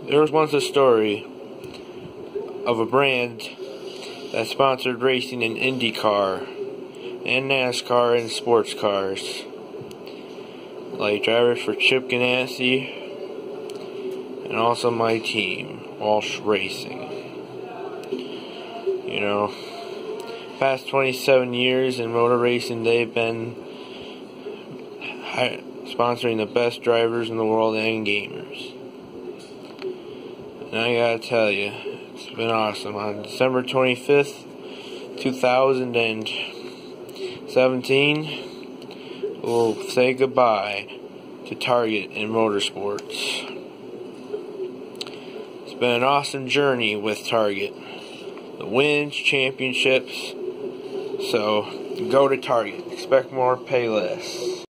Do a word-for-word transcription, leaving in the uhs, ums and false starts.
There was once a story of a brand that sponsored racing in IndyCar and NASCAR and sports cars, like drivers for Chip Ganassi and also my team, Walsh Racing. You know, past twenty-seven years in motor racing, they've been sponsoring the best drivers in the world and gamers. And I gotta tell you, it's been awesome. On December twenty-fifth, two thousand seventeen, we'll say goodbye to Target in motorsports. It's been an awesome journey with Target. The wins, championships. So, go to Target. Expect more, pay less.